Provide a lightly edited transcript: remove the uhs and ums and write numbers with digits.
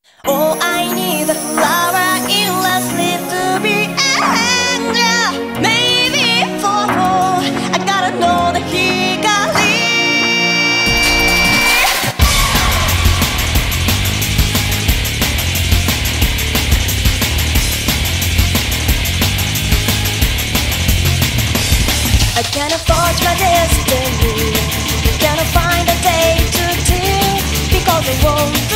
Oh, I need a flower in less need to be angel. Maybe for I gotta know that he got leave. I can't forge my destiny. Gonna find a day to do because I won't.